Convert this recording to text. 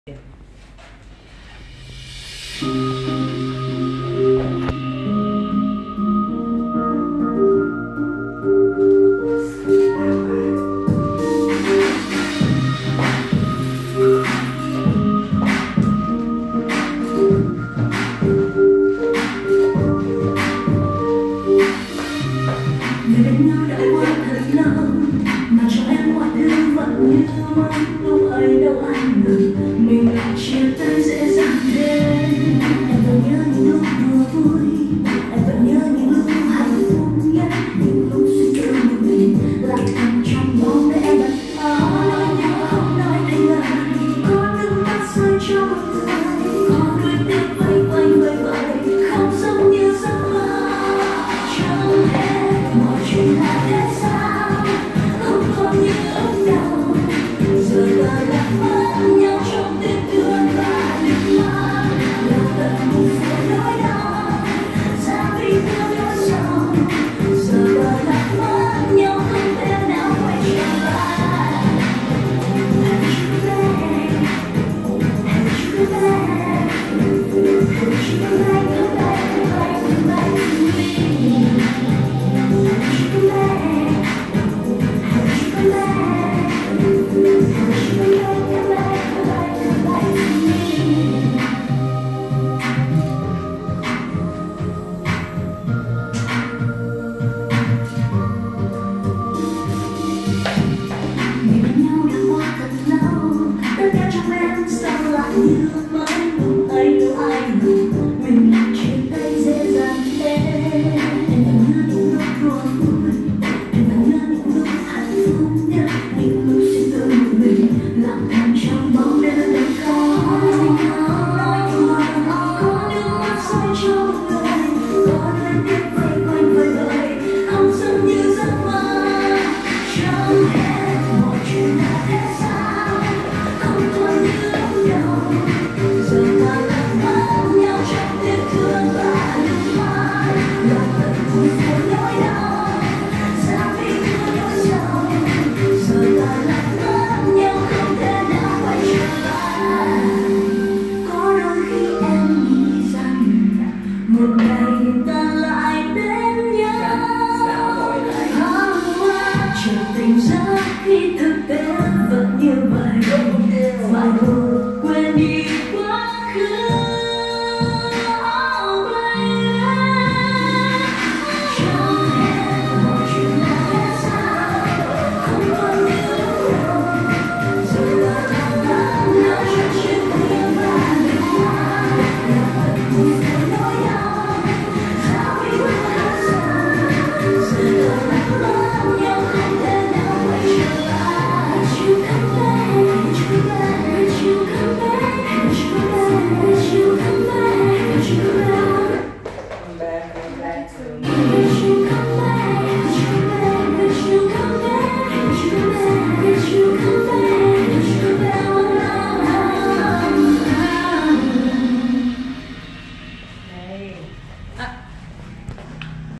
Người bên nhau đã qua thật lâu mà cho em mọi thứ vẫn như mơ. Lúc ấy đâu ai ngờ mình lại chia tay dễ dàng đến. Em vẫn nhớ những lúc đùa vui, em vẫn nhớ những lúc hạnh phúc nhất, những lúc suy tư một mình lại thầm trong mong để em đặt nói nhưng không nói thành lời. Có nước mắt rơi cho một người, có đôi tiếng vây quanh vây vây, không giống như giấc mơ. Trong hết mọi chuyện là thế sao, không còn như lúc đầu. Giờ ta đã mất nhau trong tiếng thương và nước mắt, là tận một phần nỗi đau ra vì thương đôi sầu. Giờ ta đã mất nhau không thể nào quay trở lại. Hãy come back, hãy come back, come back, come back, come back to me. Come back, come back, come back to me. Người bên nhau đã qua thật lâu, tất cả trong em sao lại như mơ.